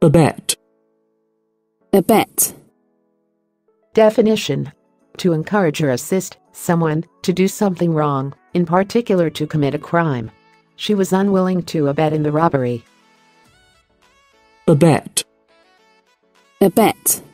Abet. Abet. Definition: to encourage or assist someone to do something wrong, in particular to commit a crime. She was unwilling to abet in the robbery. Abet. Abet.